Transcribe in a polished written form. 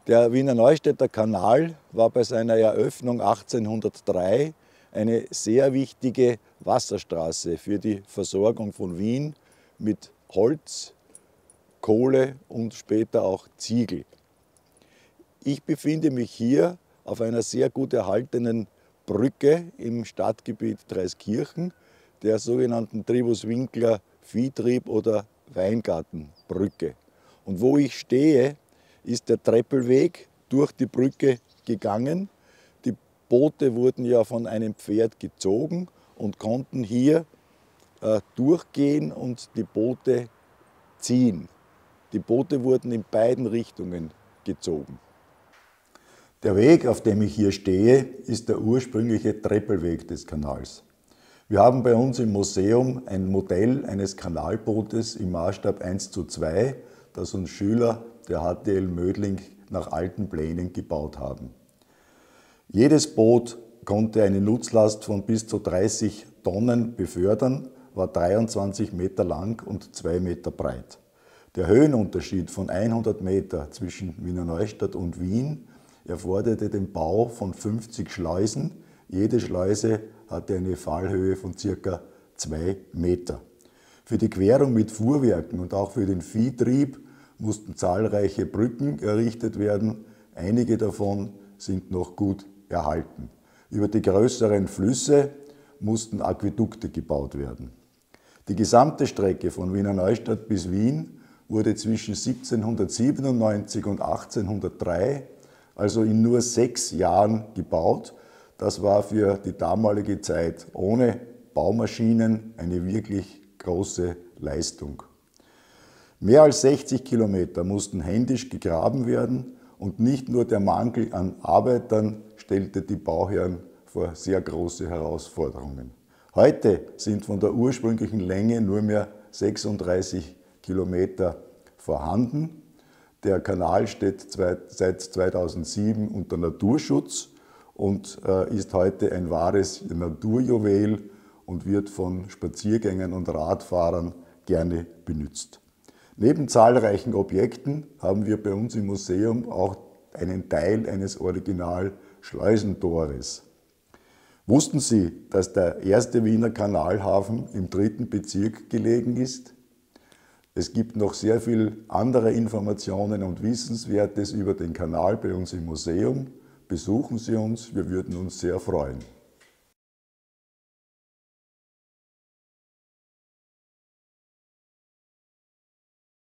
Der Wiener Neustädter Kanal war bei seiner Eröffnung 1803 eine sehr wichtige Wasserstraße für die Versorgung von Wien mit Holz, Kohle und später auch Ziegel. Ich befinde mich hier auf einer sehr gut erhaltenen Brücke im Stadtgebiet Dreiskirchen, der sogenannten Tribus-Winkler Viehtrieb- oder Weingartenbrücke. Und wo ich stehe, ist der Treppelweg durch die Brücke gegangen. Die Boote wurden ja von einem Pferd gezogen und konnten hier durchgehen und die Boote ziehen. Die Boote wurden in beiden Richtungen gezogen. Der Weg, auf dem ich hier stehe, ist der ursprüngliche Treppelweg des Kanals. Wir haben bei uns im Museum ein Modell eines Kanalbootes im Maßstab 1:2, das uns Schüler der HTL Mödling nach alten Plänen gebaut haben. Jedes Boot konnte eine Nutzlast von bis zu 30 Tonnen befördern, war 23 Meter lang und 2 Meter breit. Der Höhenunterschied von 100 Meter zwischen Wiener Neustadt und Wien erforderte den Bau von 50 Schleusen. Jede Schleuse hatte eine Fallhöhe von ca. 2 Meter. Für die Querung mit Fuhrwerken und auch für den Viehtrieb mussten zahlreiche Brücken errichtet werden. Einige davon sind noch gut erhalten. Über die größeren Flüsse mussten Aquädukte gebaut werden. Die gesamte Strecke von Wiener Neustadt bis Wien wurde zwischen 1797 und 1803, also in nur 6 Jahren, gebaut. Das war für die damalige Zeit ohne Baumaschinen eine wirklich große Leistung. Mehr als 60 Kilometer mussten händisch gegraben werden und nicht nur der Mangel an Arbeitern stellte die Bauherren vor sehr große Herausforderungen. Heute sind von der ursprünglichen Länge nur mehr 36 Kilometer vorhanden. Der Kanal steht seit 2007 unter Naturschutz und ist heute ein wahres Naturjuwel und wird von Spaziergängern und Radfahrern gerne benutzt. Neben zahlreichen Objekten haben wir bei uns im Museum auch einen Teil eines Original-Schleusentores. Wussten Sie, dass der erste Wiener Kanalhafen im 3. Bezirk gelegen ist? Es gibt noch sehr viel andere Informationen und Wissenswertes über den Kanal bei uns im Museum. Besuchen Sie uns, wir würden uns sehr freuen.